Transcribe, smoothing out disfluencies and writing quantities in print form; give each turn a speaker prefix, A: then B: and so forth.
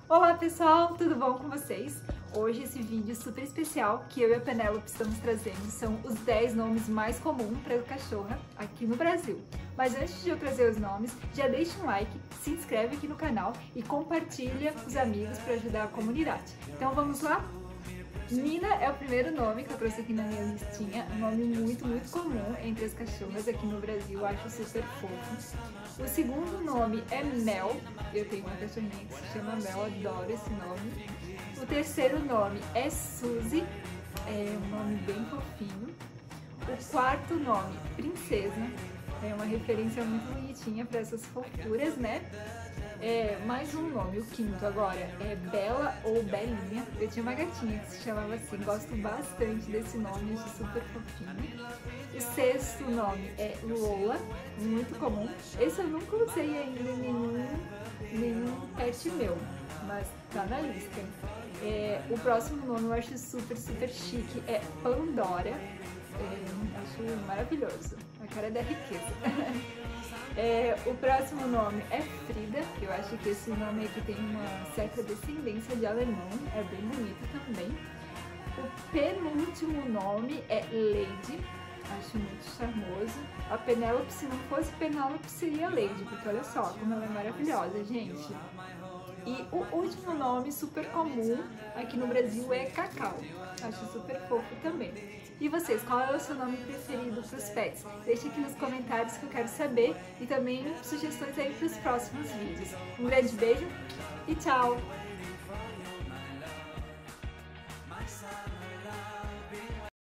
A: Olá pessoal, tudo bom com vocês? Hoje esse vídeo super especial que eu e a Penélope estamos trazendo são os 10 nomes mais comuns para cachorra aqui no Brasil. Mas antes de eu trazer os nomes, já deixa um like, se inscreve aqui no canal e compartilha com os amigos para ajudar a comunidade. Então vamos lá? Nina é o primeiro nome que eu trouxe aqui na minha listinha, um nome muito comum entre as cachorras aqui no Brasil, eu acho super fofo. O segundo nome é Mel, eu tenho uma cachorrinha que se chama Mel, adoro esse nome. O terceiro nome é Suzy, é um nome bem fofinho. O quarto nome, Princesa, é uma referência muito bonitinha para essas fofuras, né? Mais um nome, o quinto agora, é Bela ou Belinha. Eu tinha uma gatinha que se chamava assim, gosto bastante desse nome, acho super fofinho. O sexto nome é Lola, muito comum. Esse eu nunca usei ainda em nenhum pet meu, mas tá na lista. O próximo nome eu acho super chique, é Pandora. Acho maravilhoso, a cara da riqueza. O próximo nome é Frida, que eu acho que esse nome aqui tem uma certa descendência de alemão, é bem bonito também. O penúltimo nome é Lady, acho muito charmoso. A Penélope, se não fosse Penélope, seria Lady, porque olha só como ela é maravilhosa, gente. E o último nome super comum aqui no Brasil é Cacau, acho super fofo também. E vocês, qual é o seu nome preferido para os pets? Deixe aqui nos comentários que eu quero saber e também sugestões aí para os próximos vídeos. Um grande beijo e tchau!